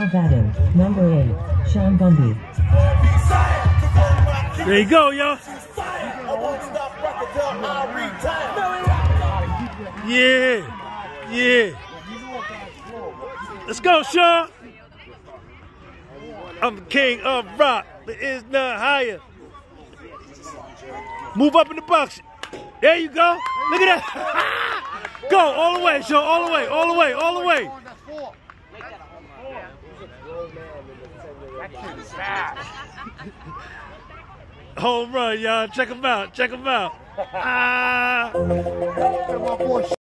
Now batting, number 8, Sean Gunby. There you go, y'all. Yeah, yeah. Let's go, Sean. I'm the king of rock. There is none higher. Move up in the box. There you go. Look at that. Go all the way, Sean. All the way, all the way, all the way. Home run, y'all. Check him out. Check him out.